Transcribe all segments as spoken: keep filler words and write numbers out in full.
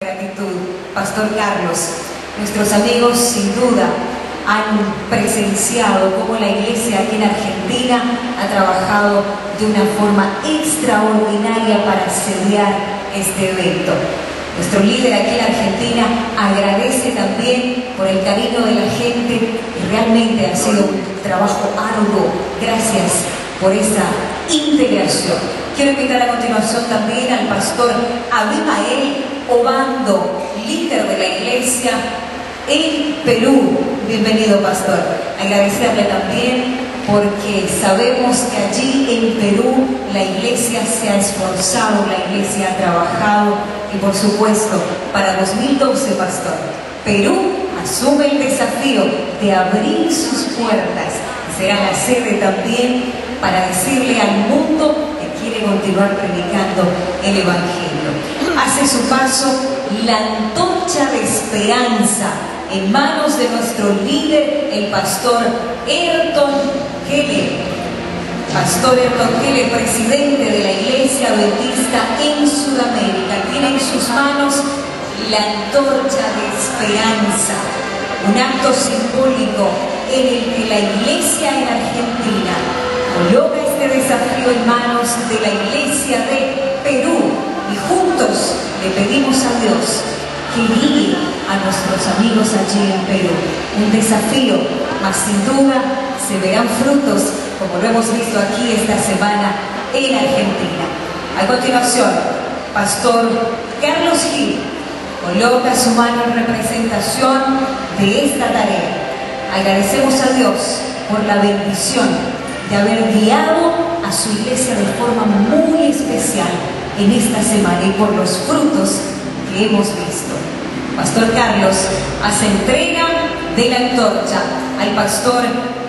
Gratitud, Pastor Carlos. Nuestros amigos sin duda han presenciado cómo la iglesia aquí en Argentina ha trabajado de una forma extraordinaria para sellar este evento. Nuestro líder aquí en Argentina agradece también por el cariño de la gente y realmente ha sido un trabajo arduo. Gracias por esa integración. Quiero invitar a continuación también al pastor Abimael Obando, líder de la iglesia en Perú. Bienvenido, pastor. Agradecerle también porque sabemos que allí en Perú la iglesia se ha esforzado, la iglesia ha trabajado y por supuesto para dos mil doce, pastor, Perú asume el desafío de abrir sus puertas. Será la sede también para decirle al mundo que quiere continuar predicando el evangelio. Hace su paso la antorcha de esperanza en manos de nuestro líder, el pastor Ayrton Keller. Pastor Ayrton Keller, presidente de la Iglesia Adventista en Sudamérica, tiene en sus manos la antorcha de esperanza, un acto simbólico en el que la Iglesia en Argentina coloca este desafío en manos de la Iglesia de Perú y juntos le pedimos a Dios que guíe a nuestros amigos allí en Perú. Un desafío, mas sin duda se verán frutos, como lo hemos visto aquí esta semana en Argentina. A continuación, Pastor Carlos Gil coloca su mano en representación de esta tarea. Agradecemos a Dios por la bendición de haber guiado a su iglesia de forma muy especial en esta semana y por los frutos que hemos visto. Pastor Carlos hace entrega de la antorcha al pastor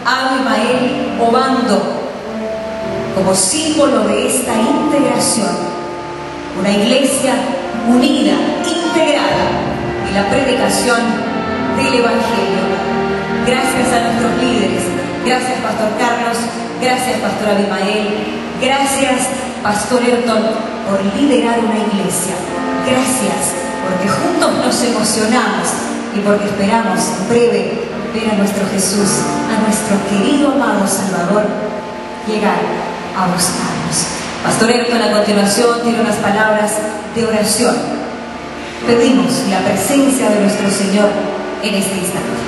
Abimael Obando como símbolo de esta integración, una iglesia unida, integrada en la predicación del evangelio. Gracias a nuestros líderes, gracias Pastor Carlos, gracias Pastor Abimael, gracias Pastor Ayrton por liderar una iglesia. Gracias porque juntos nos emocionamos y porque esperamos en breve ver a nuestro Jesús, a nuestro querido amado Salvador, llegar a buscarnos. Pastor Ayrton a continuación tiene unas palabras de oración. Pedimos la presencia de nuestro Señor en este instante.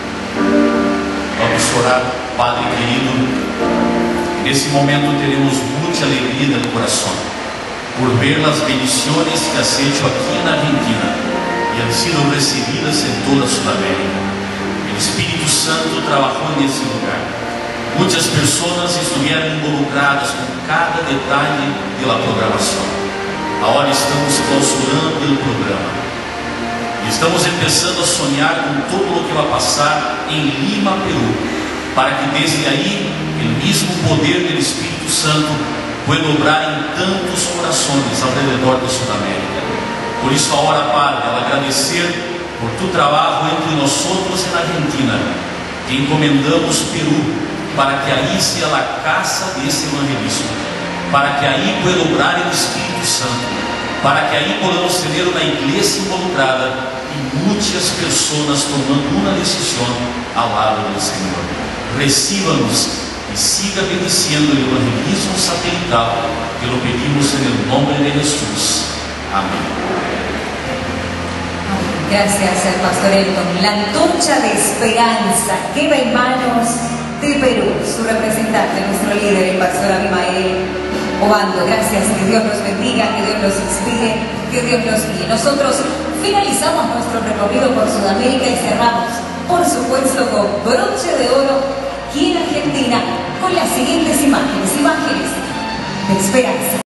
Vamos orar, Padre querido. Nesse momento teremos muita alegria no coração por ver as bendições que has hecho aqui na Argentina e han sido recebidas em toda a Sudamérica. O Espírito Santo trabalhou nesse lugar. Muitas pessoas estiveram involucradas com cada detalhe da programação. Agora estamos clausurando o programa. Estamos começando a sonhar com todo o que vai passar em Lima, Perú, para que desde aí o mesmo poder do Espírito Santo pueda obrar em tantos corações ao redor da Sudamérica. Por isso, agora, Padre, ao agradecer por tu trabalho entre nós outros na Argentina, te encomendamos Perú, para que aí seja a casa desse evangelismo, para que aí pueda obrar o Espírito Santo, para que aí podamos ter uma igreja involucrada e muitas pessoas tomando uma decisão ao lado do Senhor. Recíbanos e siga bendiciendo o evangelismo satelital, que lo pedimos em nome de Jesus. Amém. Gracias al pastor Ayrton. La antorcha de esperanza queda en manos de Perú. Su representante, nuestro líder, el pastor Abimael Obando. Gracias, que Dios los bendiga, que Dios los inspire, que Dios los guíe. Nosotros finalizamos nuestro recorrido por Sudamérica y cerramos, por supuesto, con broche de oro aquí en Argentina, con las siguientes imágenes, imágenes de esperanza.